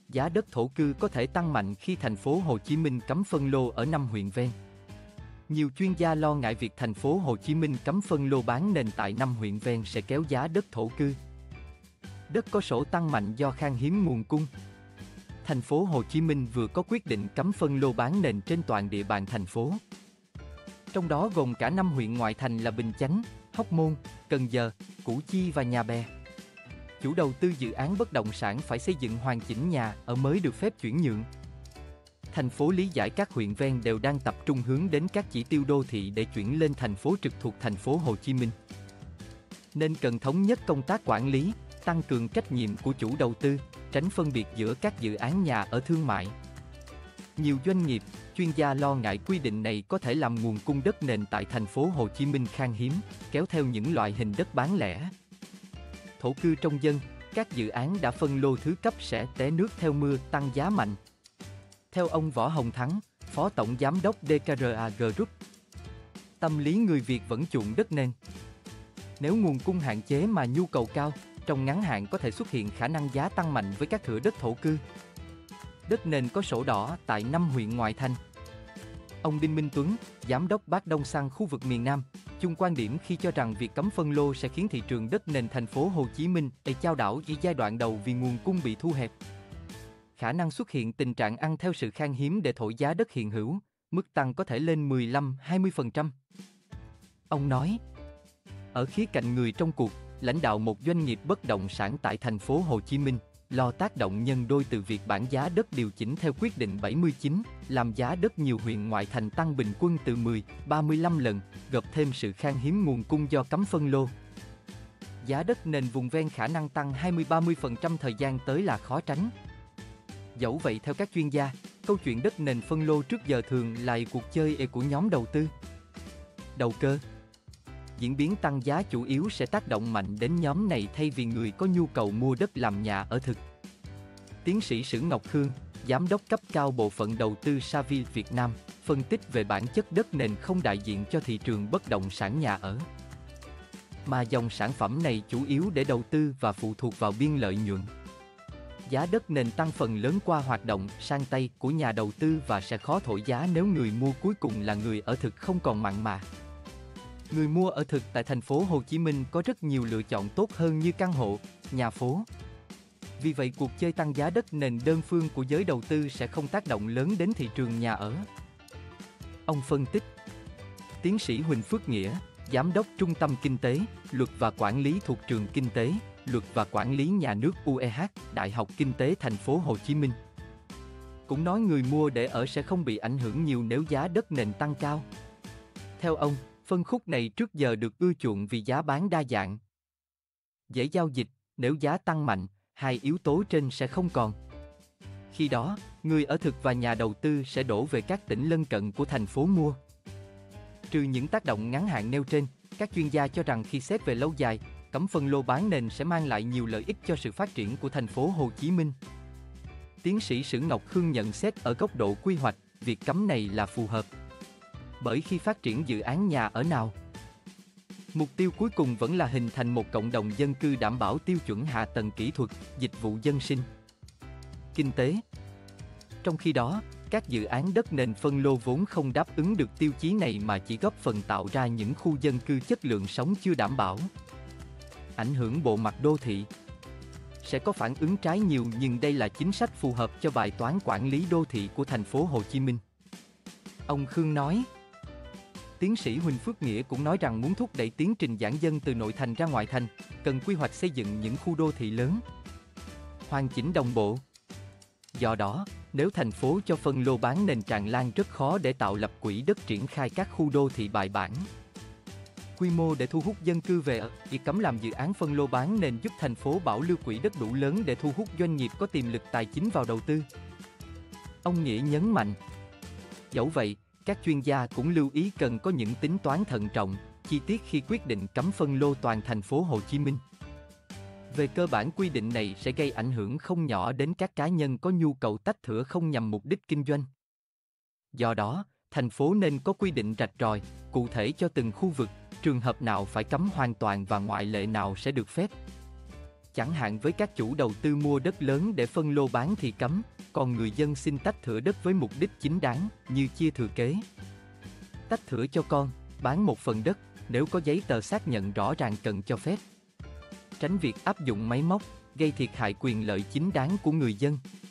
giá đất thổ cư có thể tăng mạnh khi thành phố Hồ Chí Minh cấm phân lô ở 5 huyện ven. Nhiều chuyên gia lo ngại việc thành phố Hồ Chí Minh cấm phân lô bán nền tại 5 huyện ven sẽ kéo giá đất thổ cư. Đất có sổ tăng mạnh do khan hiếm nguồn cung. Thành phố Hồ Chí Minh vừa có quyết định cấm phân lô bán nền trên toàn địa bàn thành phố. Trong đó gồm cả 5 huyện ngoại thành là Bình Chánh, Hóc Môn, Cần Giờ, Củ Chi và Nhà Bè. Chủ đầu tư dự án bất động sản phải xây dựng hoàn chỉnh nhà ở mới được phép chuyển nhượng. Thành phố lý giải các huyện ven đều đang tập trung hướng đến các chỉ tiêu đô thị để chuyển lên thành phố trực thuộc thành phố Hồ Chí Minh. Nên cần thống nhất công tác quản lý, tăng cường trách nhiệm của chủ đầu tư, tránh phân biệt giữa các dự án nhà ở thương mại. Nhiều doanh nghiệp, chuyên gia lo ngại quy định này có thể làm nguồn cung đất nền tại thành phố Hồ Chí Minh khan hiếm, kéo theo những loại hình đất bán lẻ. Thổ cư trong dân, các dự án đã phân lô thứ cấp sẽ té nước theo mưa, tăng giá mạnh. Theo ông Võ Hồng Thắng, Phó Tổng Giám đốc DKRA Group, tâm lý người Việt vẫn chuộng đất nền. Nếu nguồn cung hạn chế mà nhu cầu cao, trong ngắn hạn có thể xuất hiện khả năng giá tăng mạnh với các thửa đất thổ cư. Đất nền có sổ đỏ tại 5 huyện ngoại thành. Ông Đinh Minh Tuấn, Giám đốc Bác Đông Xăng khu vực miền Nam, chung quan điểm khi cho rằng việc cấm phân lô sẽ khiến thị trường đất nền thành phố Hồ Chí Minh chao đảo ở giai đoạn đầu vì nguồn cung bị thu hẹp. Khả năng xuất hiện tình trạng ăn theo sự khan hiếm để thổi giá đất hiện hữu, mức tăng có thể lên 15-20%. Ông nói, ở khía cạnh người trong cuộc, lãnh đạo một doanh nghiệp bất động sản tại thành phố Hồ Chí Minh lo tác động nhân đôi từ việc bảng giá đất điều chỉnh theo quyết định 79, làm giá đất nhiều huyện ngoại thành tăng bình quân từ 10-35 lần, gặp thêm sự khan hiếm nguồn cung do cấm phân lô. Giá đất nền vùng ven khả năng tăng 20-30% thời gian tới là khó tránh. Dẫu vậy theo các chuyên gia, câu chuyện đất nền phân lô trước giờ thường là cuộc chơi của nhóm đầu tư. Đầu cơ. Diễn biến tăng giá chủ yếu sẽ tác động mạnh đến nhóm này thay vì người có nhu cầu mua đất làm nhà ở thực. Tiến sĩ Sử Ngọc Khương, Giám đốc cấp cao Bộ phận Đầu tư Saville Việt Nam, phân tích về bản chất đất nền không đại diện cho thị trường bất động sản nhà ở. Mà dòng sản phẩm này chủ yếu để đầu tư và phụ thuộc vào biên lợi nhuận. Giá đất nền tăng phần lớn qua hoạt động sang tay của nhà đầu tư và sẽ khó thổi giá nếu người mua cuối cùng là người ở thực không còn mặn mà. Người mua ở thực tại thành phố Hồ Chí Minh có rất nhiều lựa chọn tốt hơn như căn hộ, nhà phố. Vì vậy cuộc chơi tăng giá đất nền đơn phương của giới đầu tư sẽ không tác động lớn đến thị trường nhà ở. Ông phân tích. Tiến sĩ Huỳnh Phước Nghĩa, Giám đốc Trung tâm Kinh tế, Luật và Quản lý thuộc Trường Kinh tế, Luật và Quản lý Nhà nước UEH, Đại học Kinh tế thành phố Hồ Chí Minh, cũng nói người mua để ở sẽ không bị ảnh hưởng nhiều nếu giá đất nền tăng cao. Theo ông, phân khúc này trước giờ được ưa chuộng vì giá bán đa dạng, dễ giao dịch. Nếu giá tăng mạnh, hai yếu tố trên sẽ không còn. Khi đó, người ở thực và nhà đầu tư sẽ đổ về các tỉnh lân cận của thành phố mua. Trừ những tác động ngắn hạn nêu trên, các chuyên gia cho rằng khi xét về lâu dài, cấm phân lô bán nền sẽ mang lại nhiều lợi ích cho sự phát triển của thành phố Hồ Chí Minh. Tiến sĩ Sử Ngọc Khương nhận xét ở góc độ quy hoạch, việc cấm này là phù hợp. Bởi khi phát triển dự án nhà ở nào, mục tiêu cuối cùng vẫn là hình thành một cộng đồng dân cư đảm bảo tiêu chuẩn hạ tầng kỹ thuật, dịch vụ dân sinh, kinh tế. Trong khi đó, các dự án đất nền phân lô vốn không đáp ứng được tiêu chí này mà chỉ góp phần tạo ra những khu dân cư chất lượng sống chưa đảm bảo, ảnh hưởng bộ mặt đô thị. Sẽ có phản ứng trái nhiều, nhưng đây là chính sách phù hợp cho bài toán quản lý đô thị của thành phố Hồ Chí Minh. Ông Khương nói. Tiến sĩ Huỳnh Phước Nghĩa cũng nói rằng muốn thúc đẩy tiến trình giãn dân từ nội thành ra ngoại thành, cần quy hoạch xây dựng những khu đô thị lớn, hoàn chỉnh đồng bộ. Do đó, nếu thành phố cho phân lô bán nền tràn lan rất khó để tạo lập quỹ đất triển khai các khu đô thị bài bản, quy mô để thu hút dân cư về ở. Việc cấm làm dự án phân lô bán nền giúp thành phố bảo lưu quỹ đất đủ lớn để thu hút doanh nghiệp có tiềm lực tài chính vào đầu tư. Ông Nghĩa nhấn mạnh. Dẫu vậy, các chuyên gia cũng lưu ý cần có những tính toán thận trọng, chi tiết khi quyết định cấm phân lô toàn thành phố Hồ Chí Minh. Về cơ bản quy định này sẽ gây ảnh hưởng không nhỏ đến các cá nhân có nhu cầu tách thửa không nhằm mục đích kinh doanh. Do đó, thành phố nên có quy định rạch ròi, cụ thể cho từng khu vực, trường hợp nào phải cấm hoàn toàn và ngoại lệ nào sẽ được phép. chẳng hạn với các chủ đầu tư mua đất lớn để phân lô bán thì cấm, còn người dân xin tách thửa đất với mục đích chính đáng, như chia thừa kế. Tách thửa cho con, bán một phần đất, nếu có giấy tờ xác nhận rõ ràng cần cho phép. Tránh việc áp dụng máy móc, gây thiệt hại quyền lợi chính đáng của người dân.